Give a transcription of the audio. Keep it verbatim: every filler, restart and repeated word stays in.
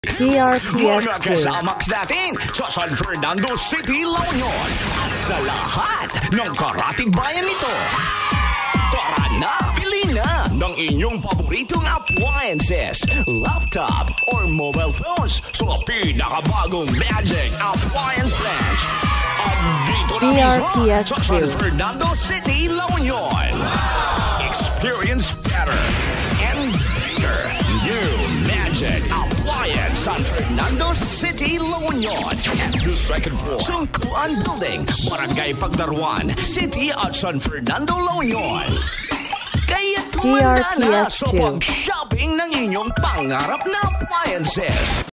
D R P S Mga two. kasamax natin sa San Fernando City, La Union. Sa lahat ng karatig bayan nito. Tara na, pili na ng inyong paboritong appliances, laptop, or mobile phones sa pinakabagong Magic Appliance Branch. At dito na mismo sa San Fernando City, La Union. Experience better and bigger. New Magic Appliance San Fernando City, La Union. At the second floor, Sungkuan Building, Barangay Pagdaruan, City at San Fernando, La Union. Kaya tumanda na sa pag-shopping ng inyong pangarap na appliances.